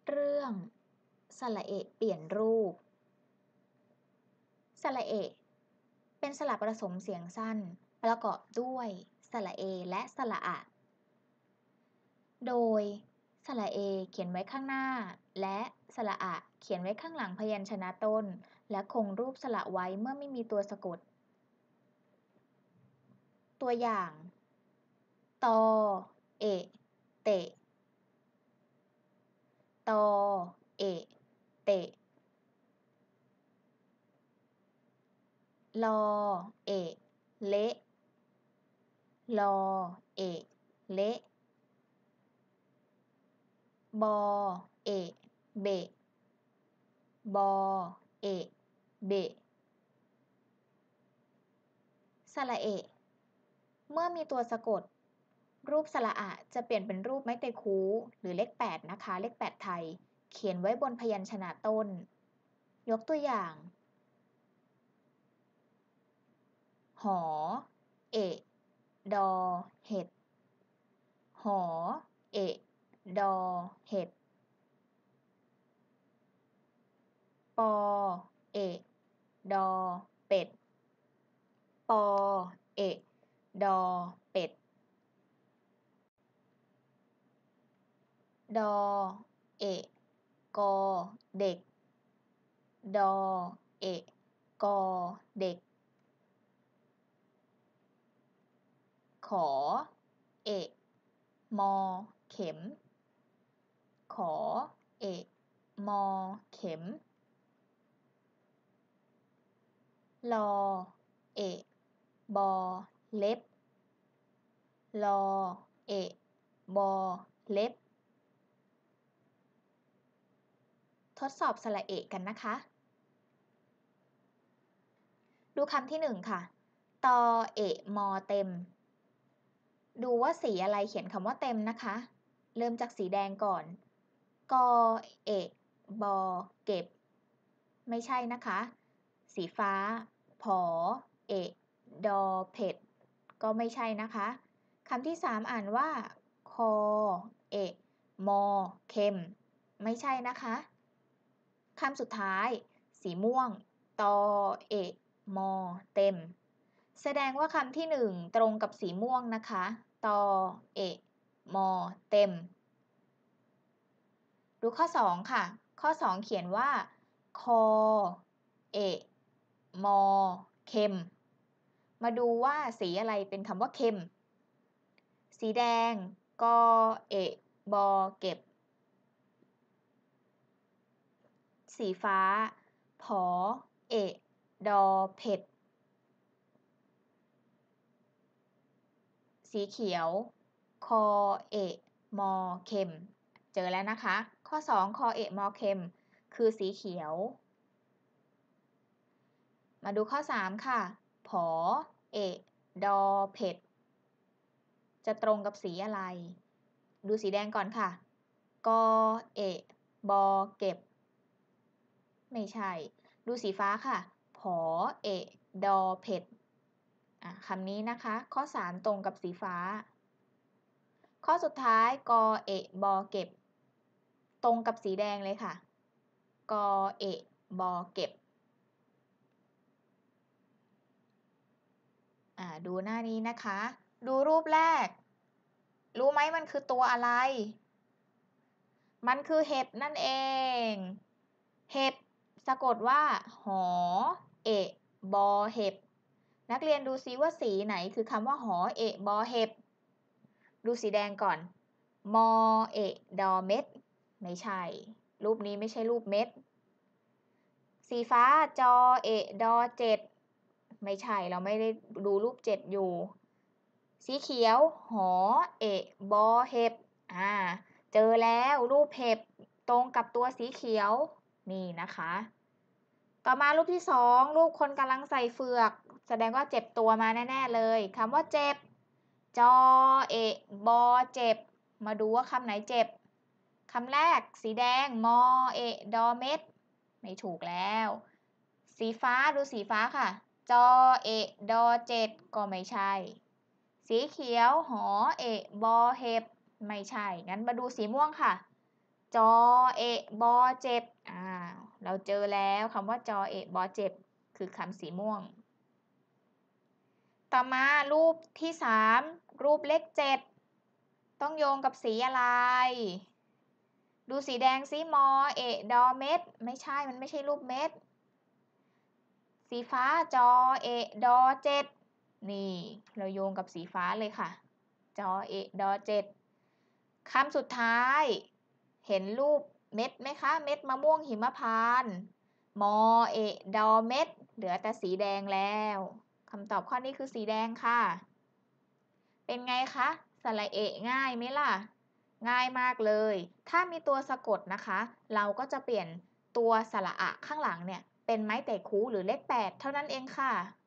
เรื่องสระเอะเปลี่ยนรูปสระเอะเป็นสระผสมเสียงสั้นประกอบด้วยสระเอและสระอะโดยสระเอเขียนไว้ข้างหน้าและสระอะเขียนไว้ข้างหลังพยัญชนะต้นและคงรูปสระไว้เมื่อไม่มีตัวสะกดตัวอย่างตอเอะเตะตอเอะเตะลอเอะเละลอเอะเละบอเอะเบะบอเอะเบะสระเอะเมื่อมีตัวสะกดรูปสระอะจะเปลี่ยนเป็นรูปไม้เตคูหรือเลข8นะคะเลข8ไทยเขียนไว้บนพยัญชนะต้นยกตัวอย่างหอเอะดอเห็ดหอเอะดอเห็ดปอเอะดอเป็ดปอเอะดอเป็ดดอเอะกอเด็กดอเอะกอเด็กขอเอะมอเข็มขอเอะมอเข็มลอเอะบอเล็บลอเอะบอเล็บทดสอบสระเอะกันนะคะดูคำที่หนึ่งค่ะตอเอะมอเต็มดูว่าสีอะไรเขียนคำว่าเต็มนะคะเริ่มจากสีแดงก่อนกอเอะบอเก็บไม่ใช่นะคะสีฟ้าผอเอะดอเผ็ดก็ไม่ใช่นะคะคำที่สามอ่านว่าคอเอะมอเค็มไม่ใช่นะคะคำสุดท้ายสีม่วงตอเอะมอเต็มแสดงว่าคำที่หนึ่งตรงกับสีม่วงนะคะตอเอะมอเต็มดูข้อสองค่ะข้อสองเขียนว่าคอเอะมอเค็มมาดูว่าสีอะไรเป็นคำว่าเค็มสีแดงกอเอะบอเก็บสีฟ้าผอเอะดอเผ็ดสีเขียวคอเอะมอเค็มเจอแล้วนะคะข้อ2คอเอะมอเค็มคือสีเขียวมาดูข้อ3ค่ะผอเอะดอเผ็ดจะตรงกับสีอะไรดูสีแดงก่อนค่ะกอเอะบอเก็บไม่ใช่ดูสีฟ้าค่ะผอเอะดอเผ็ดคำนี้นะคะข้อ3ตรงกับสีฟ้าข้อสุดท้ายกอเอะบอเก็บตรงกับสีแดงเลยค่ะกอเอะบอเก็บดูหน้านี้นะคะดูรูปแรกรู้ไหมมันคือตัวอะไรมันคือเห็บนั่นเองเห็บสะกดว่าหอเอะบอเห็บนักเรียนดูซิว่าสีไหนคือคำว่าหอเอะบอเห็บดูสีแดงก่อนมอเอะดอเม็ดไม่ใช่รูปนี้ไม่ใช่รูปเม็ดสีฟ้าจอเอะดอเจ็ดไม่ใช่เราไม่ได้ดูรูปเจ็ดอยู่สีเขียวหอเอะบอเห็บเจอแล้วรูปเห็บตรงกับตัวสีเขียวนี่นะคะต่อมารูปที่สองรูปคนกำลังใส่เฟือกแสดงว่าเจ็บตัวมาแน่ๆเลยคำว่าเจ็บจอเอะบอเจ็บมาดูว่าคำไหนเจ็บคำแรกสีแดงมอเอะดอเม็ดไม่ถูกแล้วสีฟ้าดูสีฟ้าค่ะจอเอะดอเจ็ดก็ไม่ใช่สีเขียวหอเอะบอเห็บไม่ใช่งั้นมาดูสีม่วงค่ะจอเอะบอเจ็บเราเจอแล้วคำว่าจอเอะบอเจ็บคือคำสีม่วงต่อมารูปที่3รูปเลข7ต้องโยงกับสีอะไรดูสีแดงซิมอเอะดอเม็ดไม่ใช่มันไม่ใช่รูปเม็ดสีฟ้าจอเอะดอเจ็ดนี่เราโยงกับสีฟ้าเลยค่ะจอเอะดอเจ็ดคำสุดท้ายเห็นรูปเม็ดไหมคะเม็ดมะม่วงหิมพานต์มอเอะดอเม็ดเหลือแต่สีแดงแล้วคำตอบข้อนี้คือสีแดงค่ะเป็นไงคะสระเอะง่ายไหมล่ะง่ายมากเลยถ้ามีตัวสะกดนะคะเราก็จะเปลี่ยนตัวสระอะข้างหลังเนี่ยเป็นไม้แต่คูหรือเลข8เท่านั้นเองค่ะ